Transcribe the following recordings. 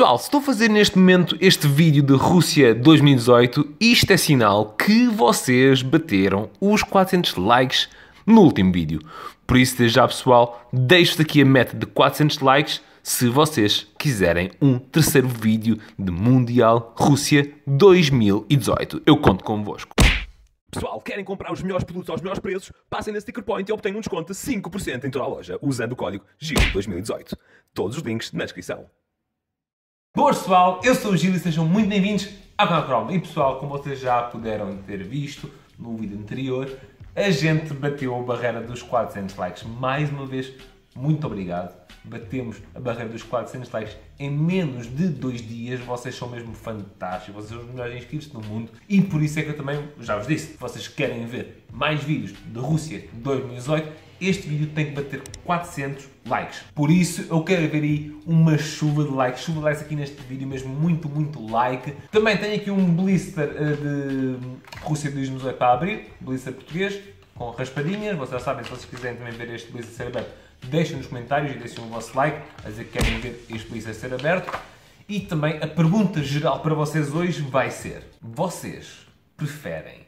Pessoal, se estou a fazer neste momento este vídeo de Rússia 2018, isto é sinal que vocês bateram os 400 likes no último vídeo. Por isso, desde já, pessoal, deixo-vos aqui a meta de 400 likes se vocês quiserem um terceiro vídeo de Mundial Rússia 2018. Eu conto convosco. Pessoal, querem comprar os melhores produtos aos melhores preços? Passem na Sticker Point e obtenham um desconto de 5% em toda a loja, usando o código GIL2018. Todos os links na descrição. Boas, pessoal, eu sou o Gil e sejam muito bem-vindos ao canal Chrome. E pessoal, como vocês já puderam ter visto no vídeo anterior, a gente bateu a barreira dos 400 likes. Mais uma vez, muito obrigado. Batemos a barreira dos 400 likes em menos de 2 dias. Vocês são mesmo fantásticos, vocês são os melhores inscritos do mundo. E por isso é que eu também já vos disse, se vocês querem ver mais vídeos de Rússia 2018, este vídeo tem que bater 400 likes. Por isso, eu quero ver aí uma chuva de likes aqui neste vídeo mesmo, muito like. Também tenho aqui um blister de Rússia 2018 para abrir, blister português, com raspadinhas. Vocês já sabem, se vocês quiserem também ver este blister ser aberto, deixem nos comentários e deixem o vosso like, a dizer que querem ver este blister ser aberto. E também a pergunta geral para vocês hoje vai ser: vocês preferem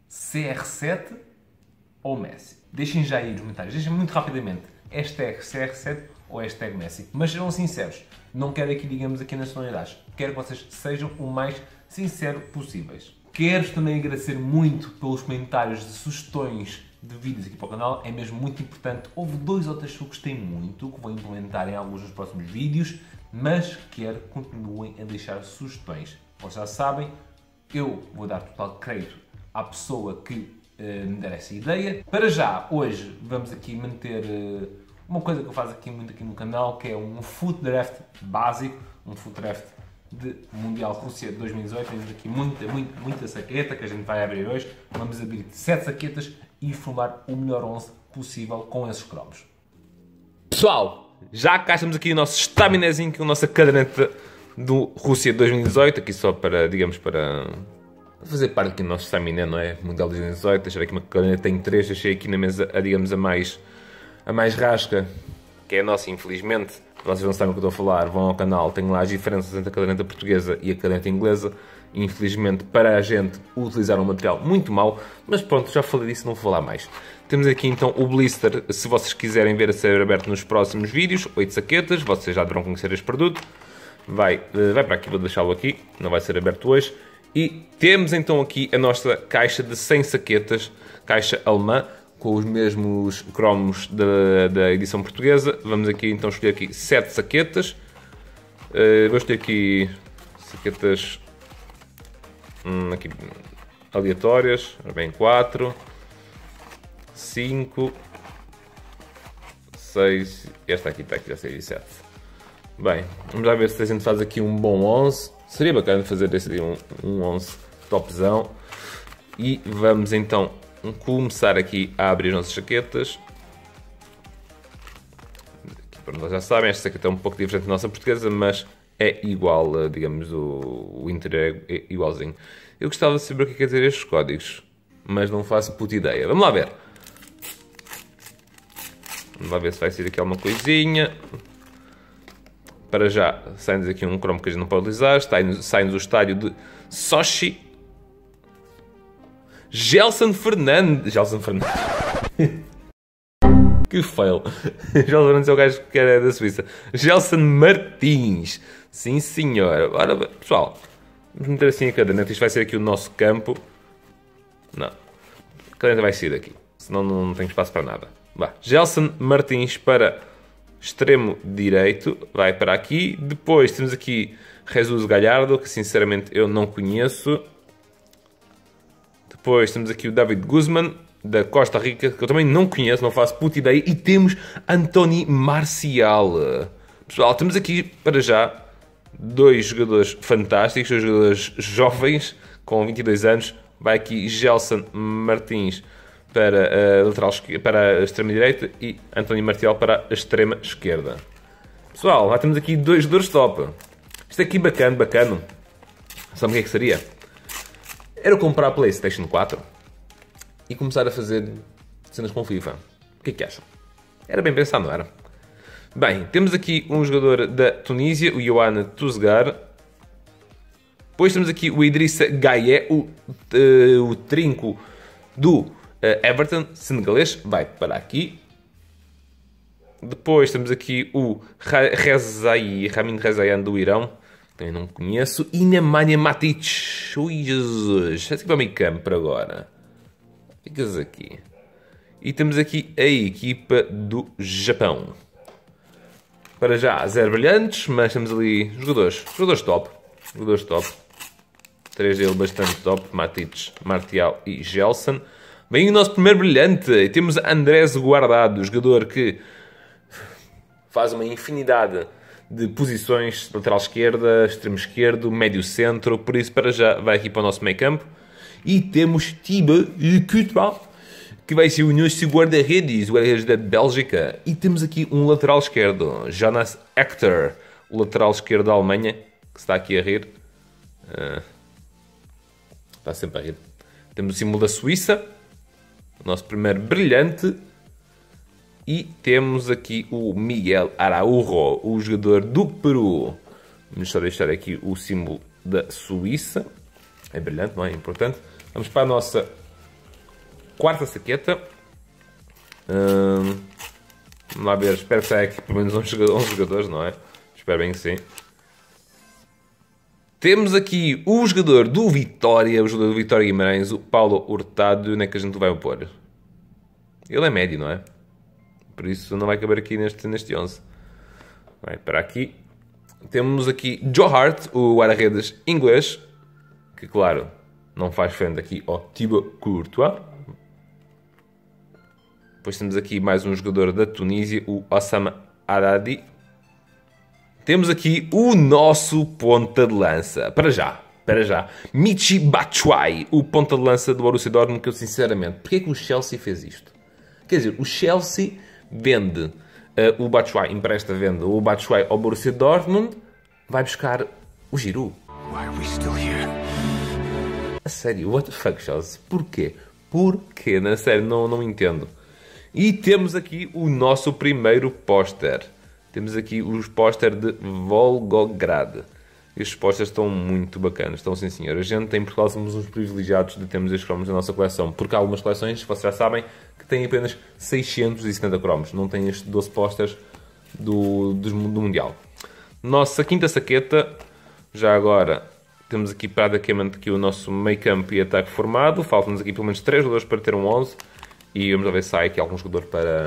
CR7 ou Messi? Deixem já aí nos comentários, deixem muito rapidamente hashtag CR7 ou hashtag Messi. Mas sejam sinceros, não quero aqui, digamos, aqui nacionalidades. Quero que vocês sejam o mais sincero possíveis. Quero também agradecer muito pelos comentários de sugestões de vídeos aqui para o canal, é mesmo muito importante. Houve 2 ou 3 que gostei muito, que vou implementar em alguns dos próximos vídeos, mas quero que continuem a deixar sugestões. Vocês já sabem, eu vou dar total crédito à pessoa que me der essa ideia. Para já, hoje, vamos aqui manter uma coisa que eu faço aqui muito aqui no canal, que é um foot draft básico, um foot draft de Mundial Rússia 2018. Temos aqui muita saqueta que a gente vai abrir hoje. Vamos abrir 7 saquetas e formar o melhor 11 possível com esses cromos. Pessoal, já cá estamos aqui o nosso estaminezinho, com a nossa caderneta do Rússia 2018, aqui só para, digamos, para fazer parte aqui do nosso estaminé, não é? Mundial 2018, deixar aqui uma caderneta em 3, deixei aqui na mesa, digamos, a mais rasca, que é a nossa, infelizmente. Vocês não sabem o que eu estou a falar, vão ao canal, tenho lá as diferenças entre a caderneta portuguesa e a caderneta inglesa. Infelizmente, para a gente, utilizar um material muito mau, mas pronto, já falei disso, não vou falar mais. Temos aqui então o blister, se vocês quiserem ver a ser aberto nos próximos vídeos, 8 saquetas, vocês já deverão conhecer este produto. Vai para aqui, vou deixá-lo aqui, não vai ser aberto hoje. E temos então aqui a nossa caixa de 100 saquetas, caixa alemã, com os mesmos cromos da edição portuguesa. Vamos aqui então escolher aqui 7 saquetas. Vou escolher aqui saquetas aqui, aleatórias. Bem, 4, 5, 6, esta aqui está aqui, já sei, 7. Bem, vamos lá ver se a gente faz aqui um bom 11. Seria bacana fazer um 11 topzão. E vamos então começar aqui a abrir as nossas chaquetas. Aqui, já sabem, esta saqueta é um pouco diferente da nossa portuguesa, mas é igual, digamos, o interior é igualzinho. Eu gostava de saber o que quer dizer estes códigos, mas não faço puta ideia. Vamos lá ver. Vamos lá ver se vai sair aqui alguma coisinha. Para já, sai-nos aqui um cromo que a gente não pode utilizar. Sai-nos o estádio de Sochi. Gelson Fernandes. Que fail. Gelson Fernandes é o gajo que era da Suíça. Gelson Martins. Sim, senhor. Ora, pessoal, vamos meter assim a caderneta. Isto vai ser aqui o nosso campo. Não. A caderneta vai sair daqui. Senão não tem espaço para nada. Vá. Gelson Martins para extremo direito, vai para aqui. Depois temos aqui Jesus Galhardo, que sinceramente eu não conheço. Depois temos aqui o David Guzman, da Costa Rica, que eu também não conheço, não faço puta ideia. E temos Anthony Martial. Pessoal, temos aqui para já 2 jogadores fantásticos, 2 jogadores jovens, com 22 anos. Vai aqui Gelson Martins para a lateral esquerda, para a extrema direita, e Anthony Martial para a extrema esquerda. Pessoal, lá temos aqui 2 jogadores top. Isto aqui bacana. Sabe o que é que seria? Era comprar a PlayStation 4 e começar a fazer cenas com FIFA. O que é que acham? Era bem pensado, não era? Bem, temos aqui um jogador da Tunísia, o Ioana Tuzgar. Depois temos aqui o Idrissa Gaye, o trinco do Everton, senegalês, vai para aqui. Depois temos aqui o Ramin Rezayan do Irão, também não conheço. E Nemanja Matic, ui Jesus, esse aqui para o meio campo agora. Ficas aqui. E temos aqui a equipa do Japão. Para já, 0 brilhantes, mas temos ali jogadores top. Jogadores top. 3 dele bastante top, Matic, Martial e Gelson. Vem o nosso primeiro brilhante. E temos Andrés Guardado, jogador que faz uma infinidade de posições, lateral esquerda, extremo esquerdo, médio centro, por isso para já vai aqui para o nosso meio campo. E temos Thibaut Courtois, que vai ser o nosso guarda-redes, o guarda-redes da Bélgica. E temos aqui um lateral esquerdo, Jonas Hector, o lateral esquerdo da Alemanha, que está aqui a rir. Está sempre a rir. Temos o símbolo da Suíça, o nosso primeiro brilhante. E temos aqui o Miguel Araújo, o jogador do Peru. Vamos só deixar aqui o símbolo da Suíça. É brilhante, não é? Importante. Vamos para a nossa quarta saqueta. Vamos lá ver. Espero que saia aqui pelo menos 11 jogadores, não é? Espero bem que sim. Temos aqui o jogador do Vitória, o jogador do Vitória Guimarães, o Paulo Hurtado. Onde é que a gente vai pôr? Ele é médio, não é? Por isso não vai caber aqui neste 11. Vai para aqui. Temos aqui Joe Hart, o guarda-redes inglês. Que, claro, não faz frente aqui ao Thibaut Courtois. Depois temos aqui mais um jogador da Tunísia, o Osama Aradi. Temos aqui o nosso ponta de lança. Para já. Michy Batshuayi, o ponta de lança do Borussia Dortmund, que eu sinceramente... Porquê que o Chelsea fez isto? Quer dizer, o Chelsea vende o Batshuayi, vende o Batshuayi ao Borussia Dortmund, vai buscar o Giroud. Why are we still here? A sério, what the fuck, Chelsea? Porquê? Na sério, não entendo. E temos aqui o nosso primeiro póster. Temos aqui os póster de Volgograd. Estes pósteres estão muito bacanas, estão sim senhor. A gente em Portugal somos uns privilegiados de termos estes cromos na nossa coleção, porque há algumas coleções, vocês já sabem, que têm apenas 670 cromos. Não têm estes 12 pósteres do Mundial. Nossa quinta saqueta, já agora temos aqui praticamente aqui o nosso meio campo e ataque formado. Faltam-nos aqui pelo menos 3 jogadores para ter um 11. E vamos ver se sai aqui algum jogador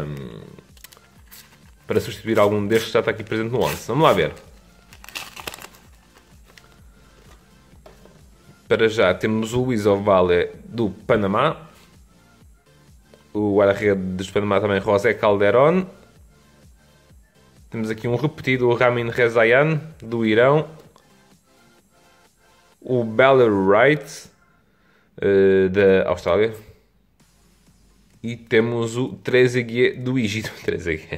para substituir algum destes que já está aqui presente no 11. Vamos lá ver. Para já temos o Luís Ovale do Panamá. O guarda-redes dos Panamá também, José Calderón. Temos aqui um repetido, o Ramin Rezayan do Irão. O Baller Wright da Austrália. E temos o Trezeguet do Egito. Trezeguet.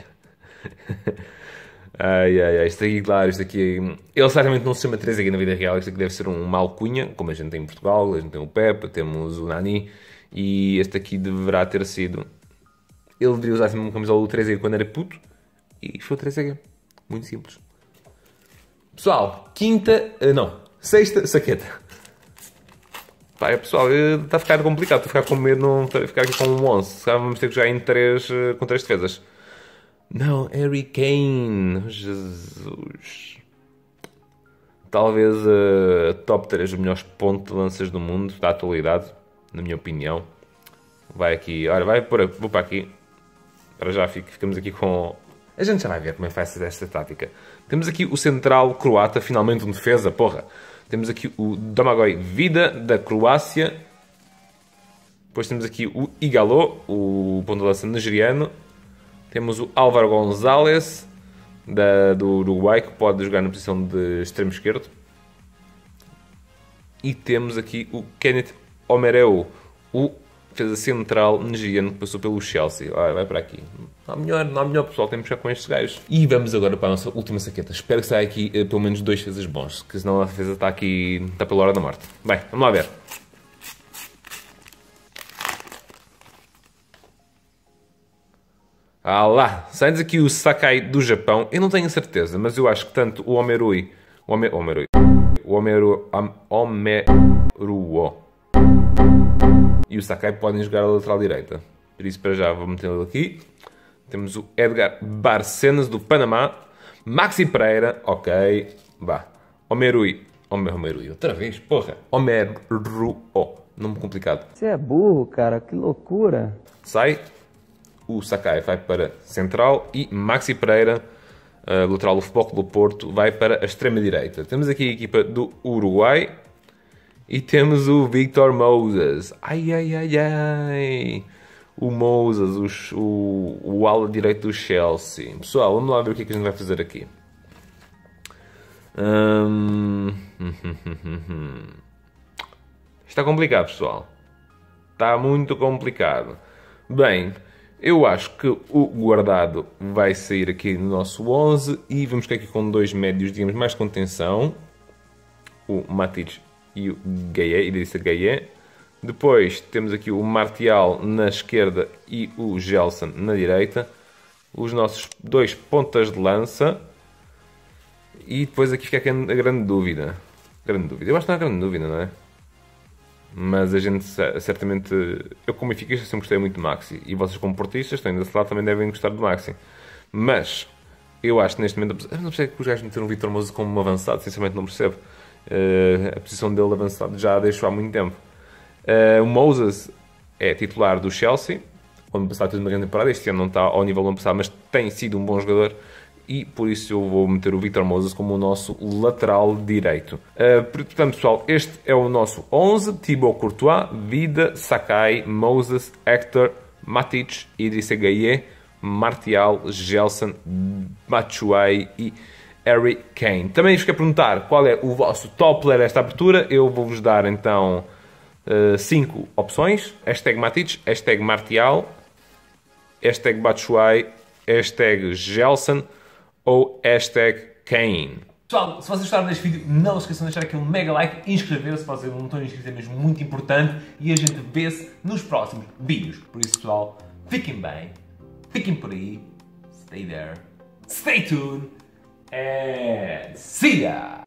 Isto aqui, claro, isto aqui... Ele certamente não se chama Trezeguet na vida real. Isto aqui deve ser uma alcunha, como a gente tem em Portugal. A gente tem o Pepe, temos o Nani. E este aqui deverá ter sido... Ele deveria usar sempre uma camisola do Trezeguet quando era puto. E foi o Trezeguet. Muito simples. Pessoal, sexta saqueta. Pá, pessoal, está a ficar complicado. Estou a ficar com medo de não ficar aqui com um 11. Vamos ter que jogar com 3 defesas. Não, Harry Kane. Jesus. Talvez top 3 dos melhores pontos de lanças do mundo da atualidade, na minha opinião. Vai aqui. Olha, vou para aqui. Para já ficamos aqui com... A gente já vai ver como é que vai ser esta tática. Temos aqui o central croata, finalmente um defesa, porra. Temos aqui o Domagoj Vida, da Croácia. Depois temos aqui o Igalo, o ponta de lança nigeriano. Temos o Álvaro González, do Uruguai, que pode jogar na posição de extremo esquerdo. E temos aqui o Kenneth Omereu, o defesa central nigeriano que passou pelo Chelsea. Olha, vai para aqui. Não há melhor, pessoal. Temos que ficar com estes gajos. E vamos agora para a nossa última saqueta. Espero que saia aqui pelo menos 2 defesas bons, que senão a defesa está pela hora da morte. Bem, vamos lá ver. Ah lá, sai-nos aqui o Sakai do Japão. Eu não tenho certeza, mas eu acho que tanto o Omeruo e o Sakai podem jogar a lateral direita. Por isso, para já, vou metê-lo aqui. Temos o Edgar Barcenas, do Panamá. Maxi Pereira, ok. Vá. Omeruo, outra vez, porra. Omeruo, nome complicado. Você é burro, cara, que loucura. Sai. O Sakai vai para central e Maxi Pereira, lateral do Futebol Clube do Porto, vai para a extrema-direita. Temos aqui a equipa do Uruguai e temos o Victor Moses. Ai, ai, ai, ai. O Moses, o ala direito do Chelsea. Pessoal, vamos lá ver o que é que a gente vai fazer aqui. Está complicado, pessoal. Está muito complicado. Bem, eu acho que o Guardado vai sair aqui no nosso 11 e vamos ficar aqui com dois médios, digamos, mais contenção. O Matic e o Gaia, Idrissa Gaia. Depois temos aqui o Martial na esquerda e o Gelson na direita. Os nossos dois pontas de lança. E depois aqui fica a grande dúvida. Eu acho que não há grande dúvida, não é? Mas a gente certamente... Eu como benfiquista sempre gostei muito de Maxi. E vocês como portistas, estão desse lado, também devem gostar de Maxi. Mas eu acho que neste momento... Eu não percebo que os gajos meteram o Victor Moses como um avançado. Sinceramente não percebo. A posição dele avançado já a deixou há muito tempo. O Moses é titular do Chelsea. O ano passado teve uma grande temporada. Este ano não está ao nível do ano passado, mas tem sido um bom jogador. E por isso eu vou meter o Victor Moses como o nosso lateral direito. Portanto, pessoal, este é o nosso 11. Thibaut Courtois, Vida, Sakai, Moses, Hector, Matic, Idrissa Gueye, Martial, Gelson, Batshuayi e Harry Kane. Também vos quero perguntar qual é o vosso top player desta abertura. Eu vou-vos dar então 5 opções. Hashtag Matic, hashtag Martial, hashtag Batshuayi, hashtag Gelson ou hashtag Kane. Pessoal, se vocês gostaram deste vídeo, não se esqueçam de deixar aqui um mega like, inscrever-se, se vocês não estão inscritos, é mesmo muito importante, e a gente vê-se nos próximos vídeos. Por isso, pessoal, fiquem bem, fiquem por aí, stay there, stay tuned, and see ya!